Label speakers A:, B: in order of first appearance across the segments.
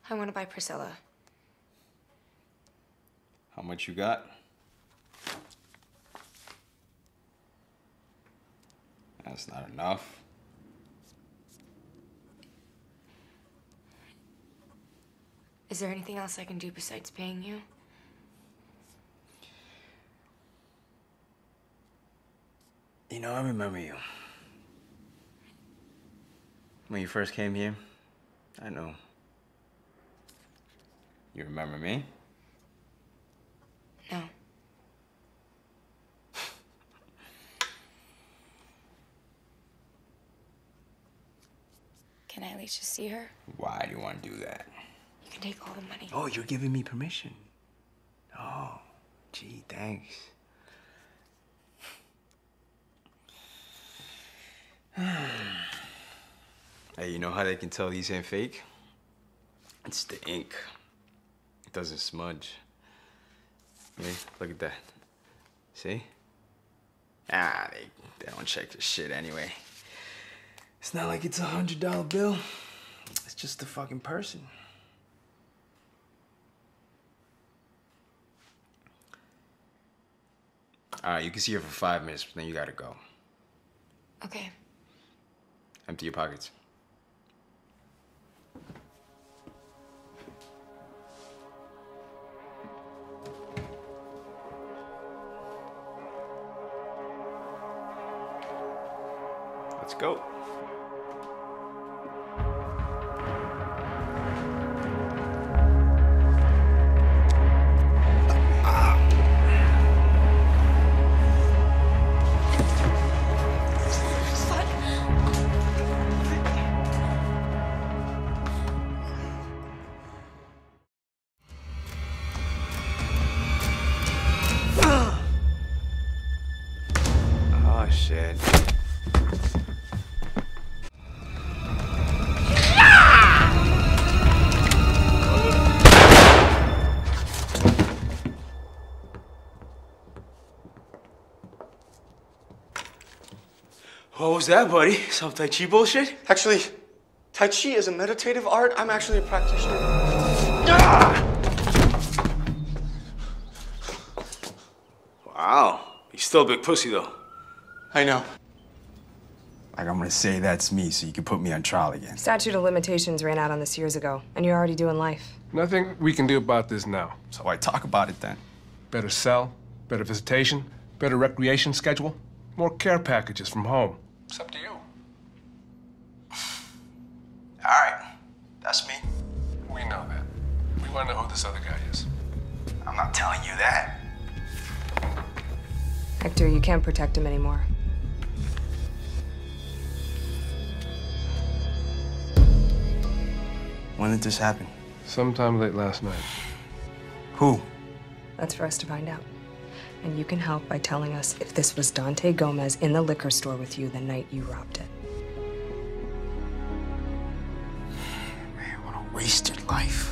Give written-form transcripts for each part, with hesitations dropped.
A: I want to buy Priscilla.
B: How much you got? That's not enough.
A: Is there anything else I can do besides paying you?
B: You know, I remember you. When you first came here, I know. You remember me?
A: No. Can I at least just see her?
B: Why do you want to do that?
A: You can take all the money.
B: Oh, you're giving me permission. Oh, gee, thanks. Hey, you know how they can tell these ain't fake? It's the ink. It doesn't smudge. Hey, look at that. See? Ah, they don't check the shit anyway. It's not like it's $100 bill. It's just a fucking person. All right, you can see her for 5 minutes, but then you gotta go.
A: Okay.
B: Empty your pockets. Let's go. Oh, shit. What was that, buddy? Some Tai Chi bullshit?
C: Actually, Tai Chi is a meditative art. I'm actually a practitioner.
B: Wow. You're still a big pussy, though.
C: I know.
B: Like, I'm gonna say that's me so you can put me on trial again.
D: Statute of limitations ran out on this years ago, and you're already doing life.
E: Nothing we can do about this now.
B: So why talk about it then?
E: Better cell, better visitation, better recreation schedule, more care packages from home. It's up to you.
B: All right. That's me.
E: We know that. We want to know who this other guy is.
B: I'm not telling you that.
D: Hector, you can't protect him anymore.
B: When did this happen?
E: Sometime late last night.
B: Who?
D: That's for us to find out. And you can help by telling us if this was Dante Gomez in the liquor store with you the night you robbed it.
B: Man, what a wasted life.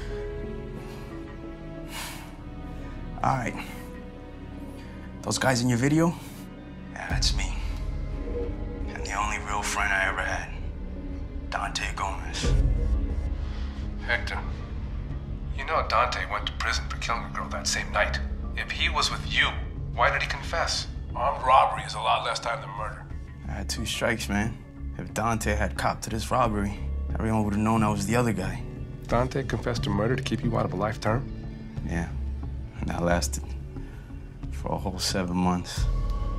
B: All right. Those guys in your video? Yeah, that's me. And the only real friend I ever had. Dante Gomez.
E: Hector, you know Dante went to prison for killing a girl that same night. If he was with you, why did he confess? Armed robbery is a lot less time than murder.
B: I had 2 strikes, man. If Dante had copped to this robbery, everyone would have known I was the other guy.
E: Dante confessed to murder to keep you out of a life term?
B: Yeah, and that lasted for a whole 7 months.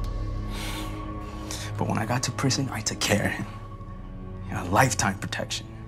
B: But when I got to prison, I took care of him. You know, lifetime protection.